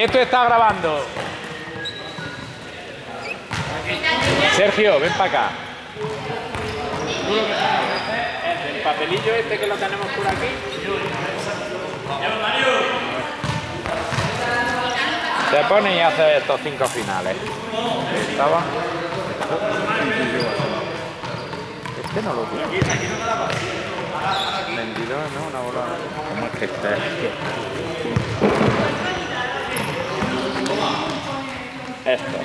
Esto está grabando. Sergio, ven para acá. Tú lo que tienes que hacer es el papelillo este que lo tenemos por aquí. Te pones y haces estos 5 finales. ¿Estaba? Este no lo tiene. 22, ¿no? Una bola. ¿Cómo es que este? Esto.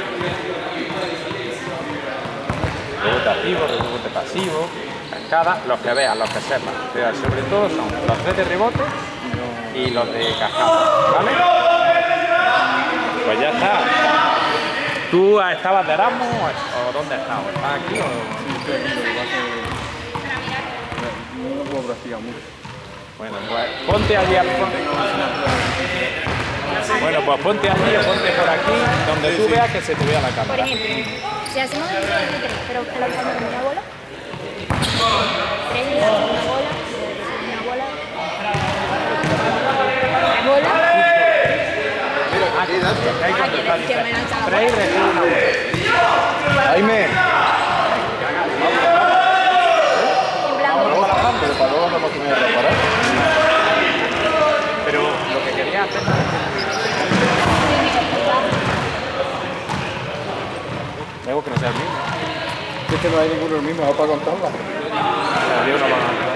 Rebote activo, rebote pasivo, cascada, los que veas, los que sepas. Pero sobre todo son los 3 de rebote y los de cascada, ¿vale? Pues ya está. ¿Tú estabas de Erasmus o dónde estabas? ¿Estás aquí o...? No practica mucho. Bueno, pues ponte allí al fondo. Bueno, pues ponte allí o ponte por aquí, donde tú veas que se te vea la cámara. Por ejemplo, si hacemos el 3, pero en la usamos con una bola, 3 días con una bola, una bola, 3 bolas. Que me lanzaba. 3 y recibe una bola. Jaime. En blanco. Pero para luego no hemos tenido que reparar. Pero lo que quería hacer... Tengo que no sea el mismo. Es que no hay ninguno el mismo, ¿no? Para contarla. Yo no van a...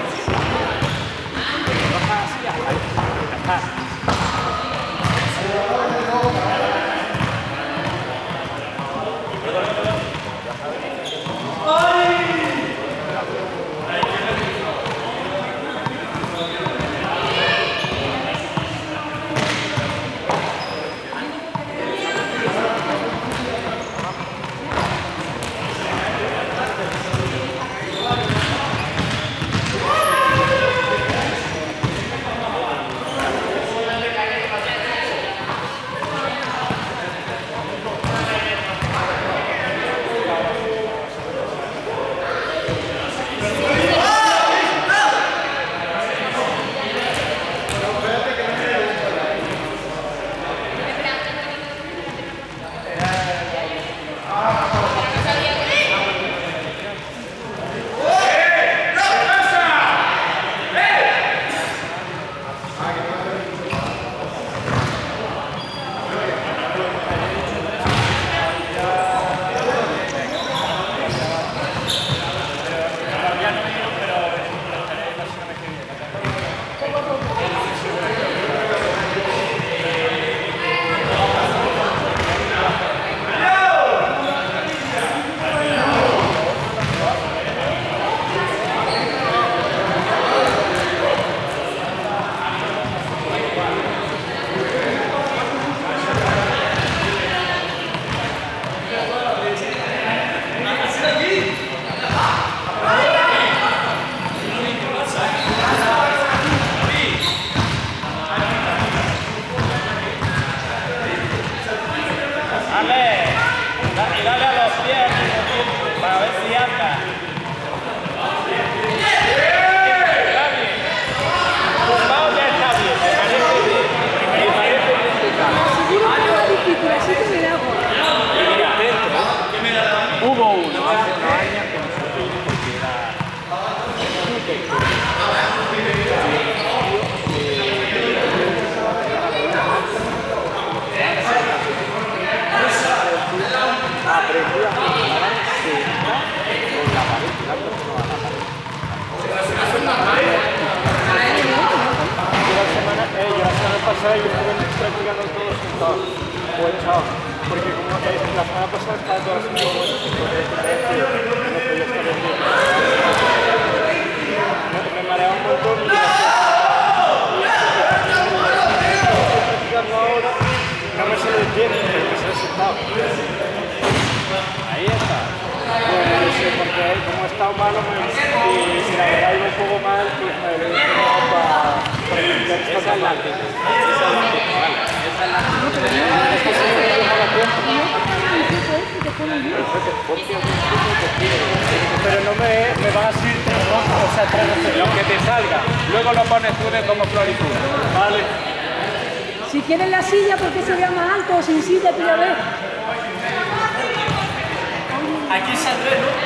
Dale a los pies para ver si anda. Está bien. Tumbado ya está bien, me parece bien. Me parece bien. Hubo uno hace unos años que no se pudo porque aprendió a funcionar con la pared, tirando a la pared. Yo la semana pasada yo estuve practicando todo sentado o echado, porque como la semana pasada estaba todo haciendo bueno, entonces no podía estar bien. Me mareaba un montón y practicando ahora, no me sale de pie, porque se ha sentado. Ahí está. Bueno, no sé, porque como he estado malo y si la verdad iba un poco mal, pues me lo he dejado para limpiar esta tabla. Esa es la actitud, vale. Esa es la actitud. Es que si no me deja la tiempo. Pero no me van a salir 3 rojos, o sea, 3 rojos. Lo que te salga. Luego lo pones tú de como floritura. Vale. Si quieres la silla porque se vea más alto o sin silla, tú ya ves. Aquí saldré, ¿no?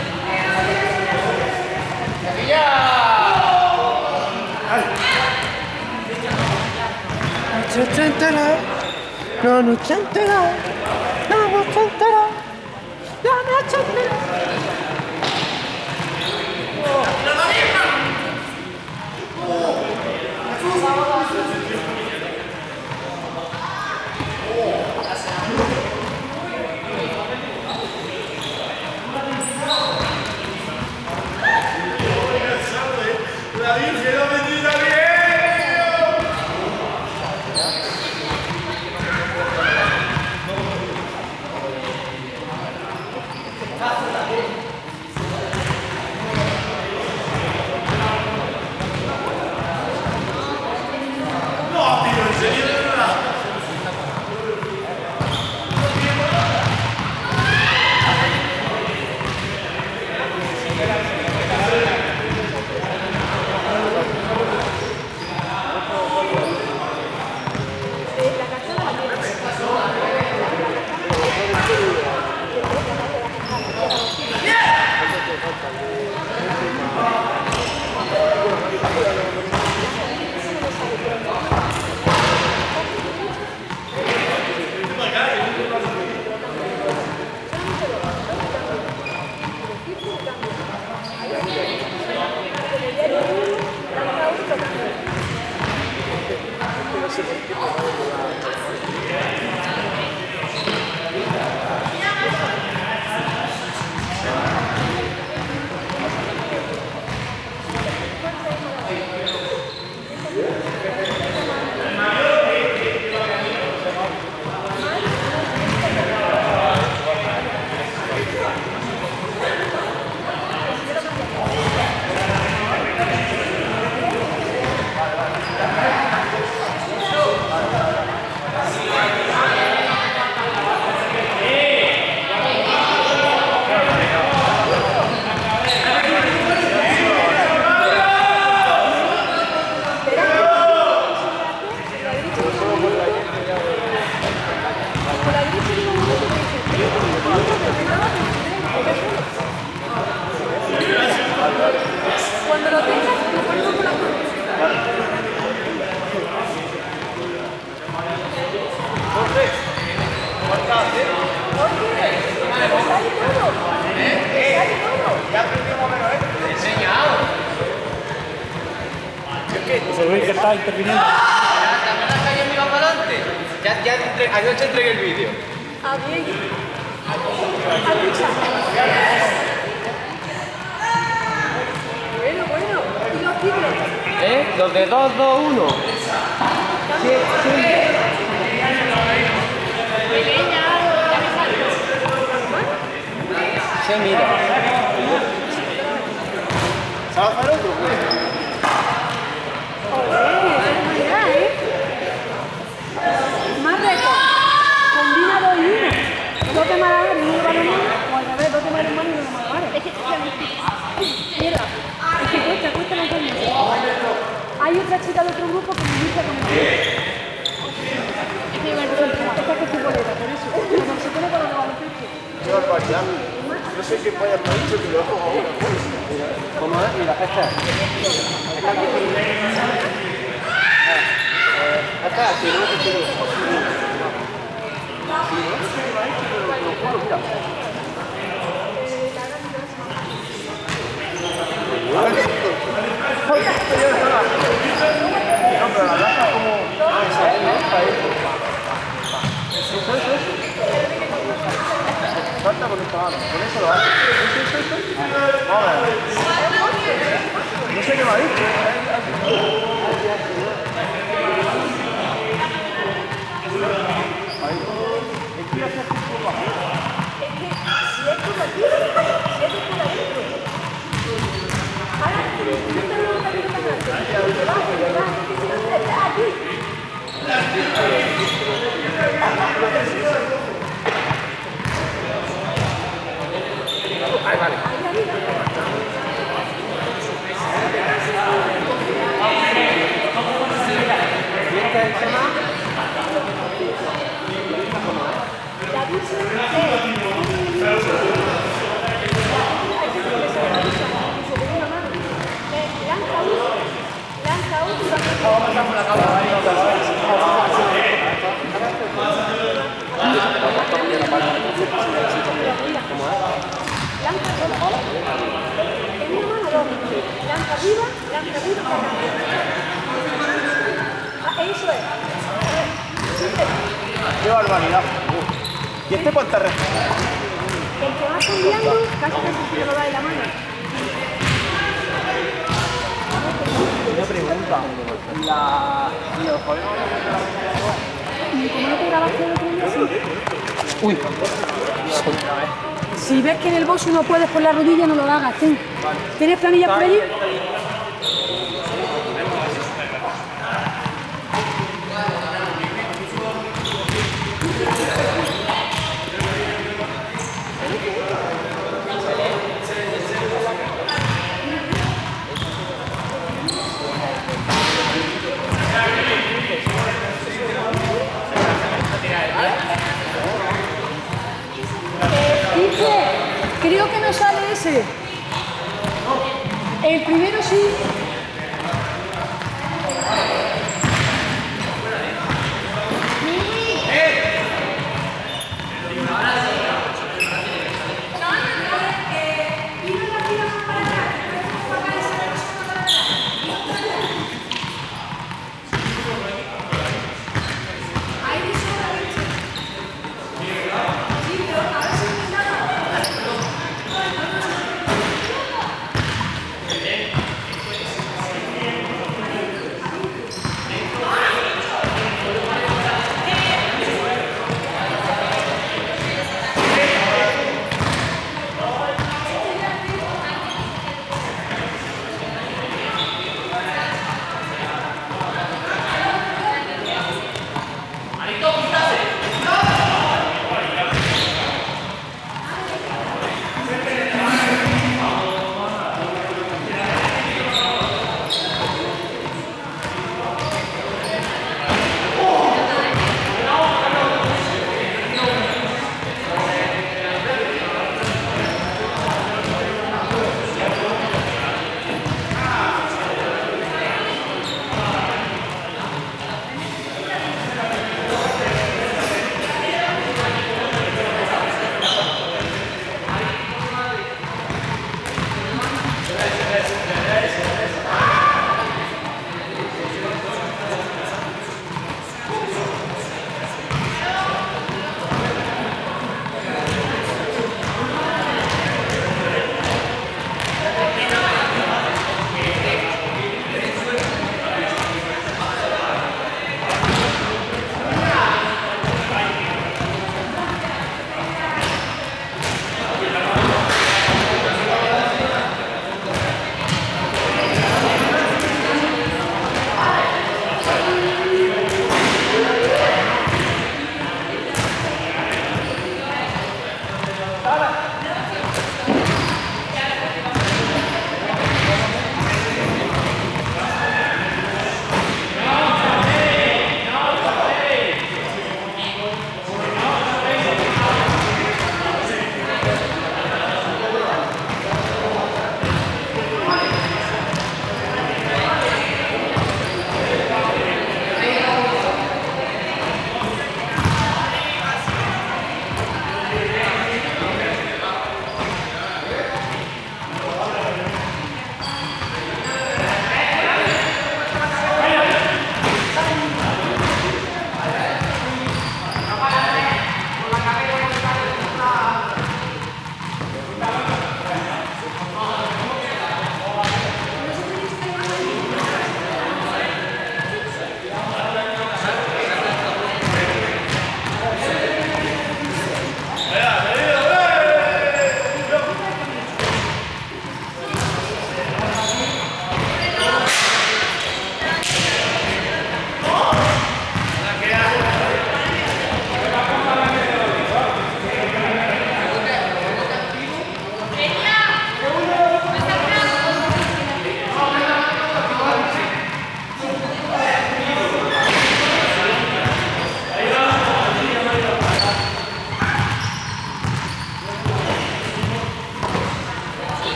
No, no se entera. No se entera. No se entera. Cuando lo tengas, lo ponemos por la cruz. José Luis, que está interviniendo. Anoche entregué el vídeo. Ah, bien. Bueno. ¿Y los títulos? Los de 2, 2, 1. Sí. Sí, mira. ¿Sabes hacer otro? Más reto. Combina 2 y 1. 2 de malabares y 1 de balonmano. O al revés, 2 de balonmano y 1 de malabares. Mira, es que cuesta mentalmente. Hay otra chica de otro grupo que me dice con el esta que es futbolera, por eso. Cuando se pone con los de baloncesto. Qué barbaridad. No sé qué vaya me ha dicho que lo hago ahora. ¿Cómo es? Mira, esta es. Esta es así, no es así. No, pero la raza como... Falta con esta mano, con eso lo hace. Vamos a ver. No sé qué me ha dicho. Ahí. Es que ya se hace un poco así. Si esto lo aquí, si esto por adentro. Ahora, no te lo voy a Ahí vale. aquí. ¡Qué barbaridad! ¿Y este cuánta red? El que va cambiando, casi se lo da de la mano. Una pregunta. Los jóvenes ¿Cómo no te grabaste el otro día? Uy. Si ves que en el box no puedes por la rodilla, no lo hagas. ¿Tienes planillas por allí? Creo que no sale ese. El primero sí.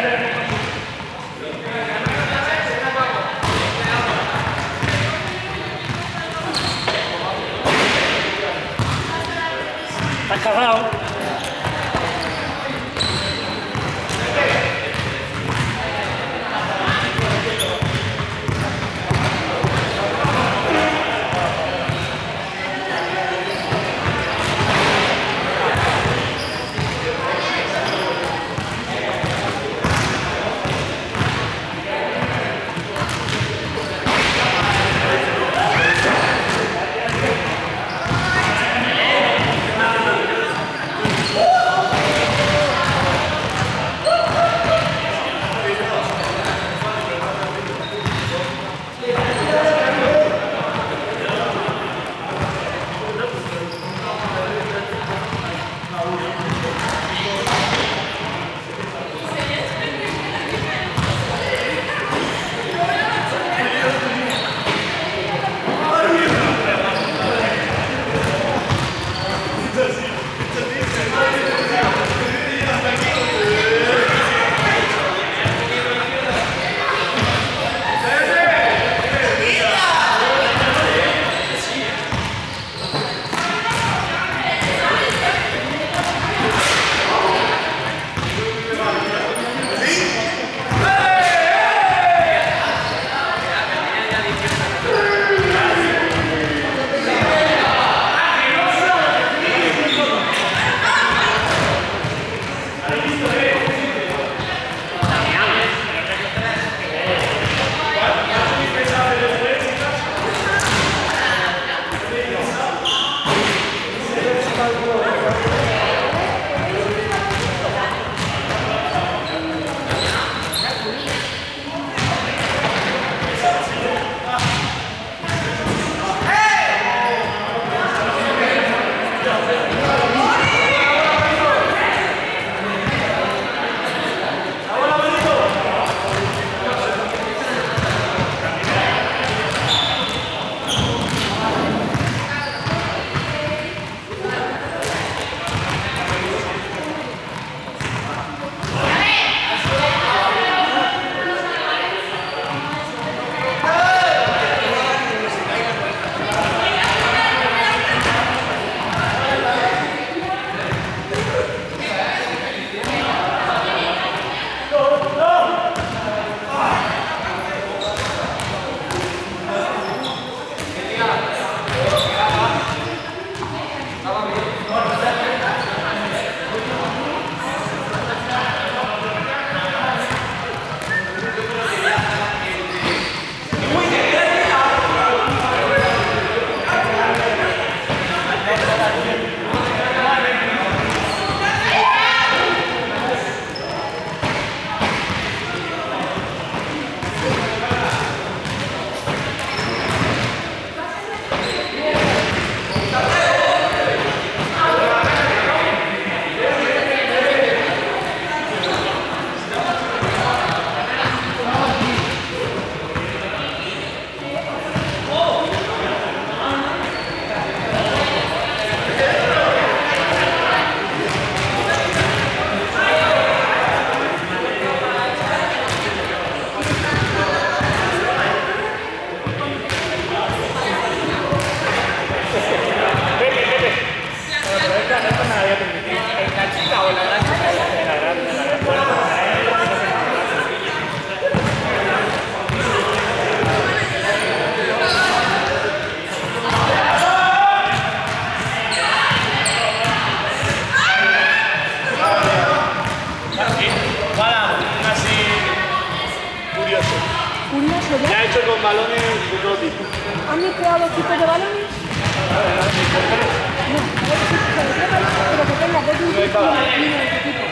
Estás cagado. Ya he hecho con balones de todo tipo. ¿Han mezclado los tipos de balones? No, pero que tenga dos tipos de tipo.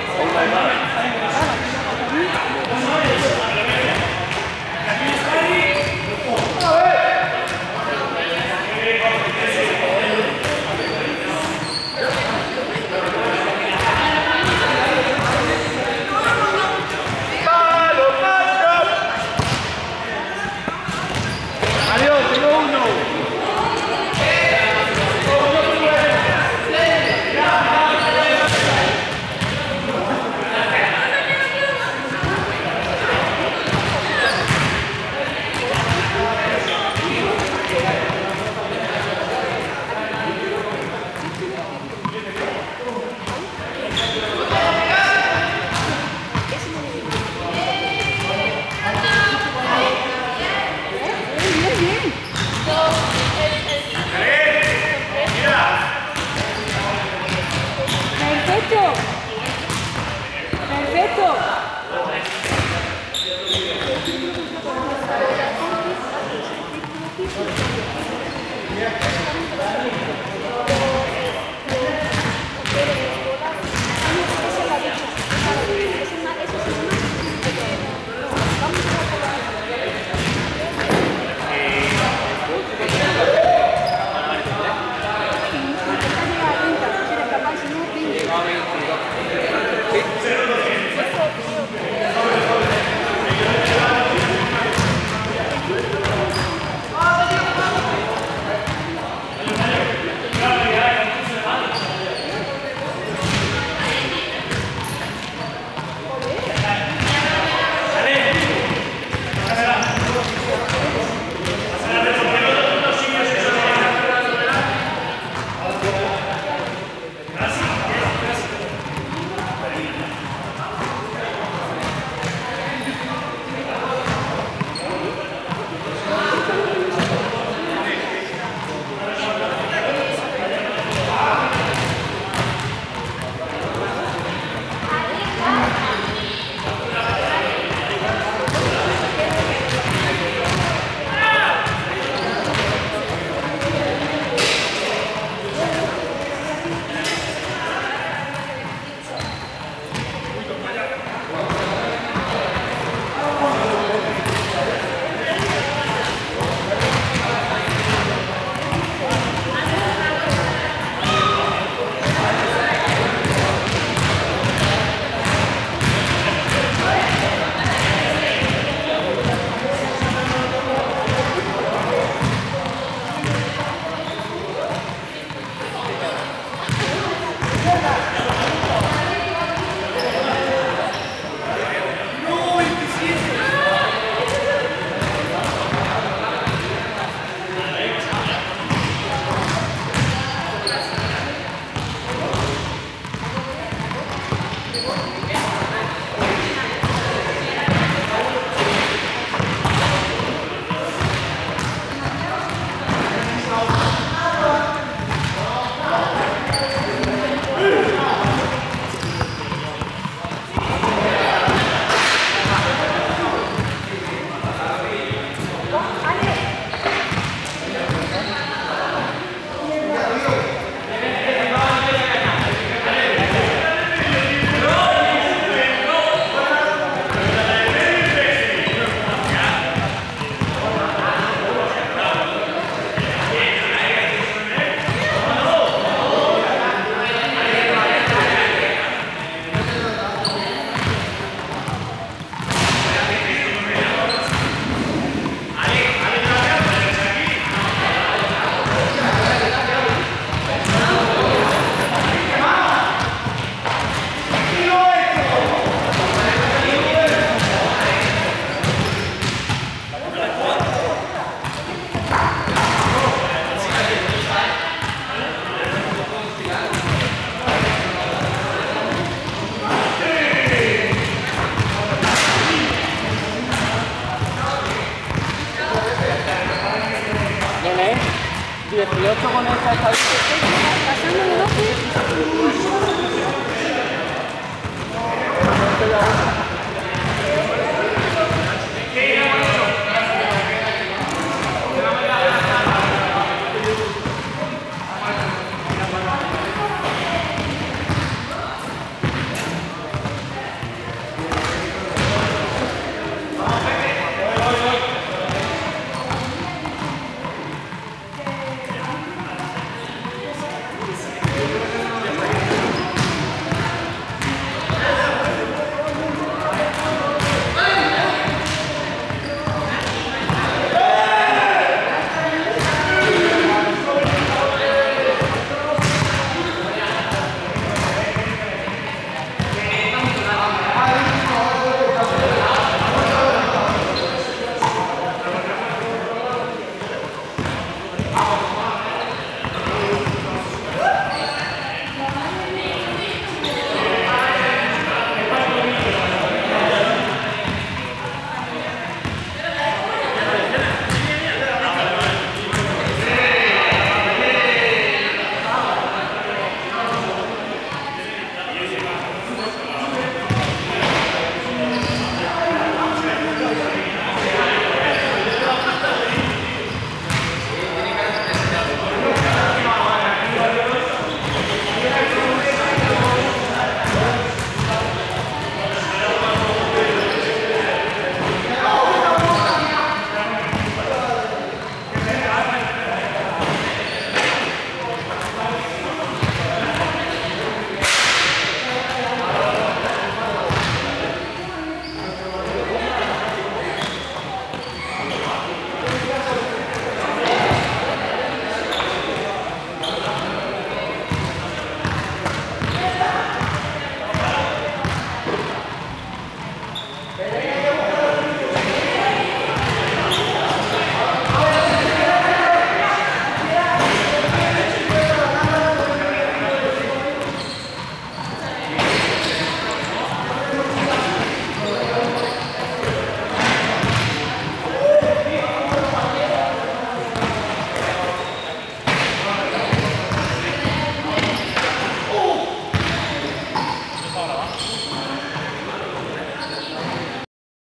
el 8 con esta estadística. Pasando de 12.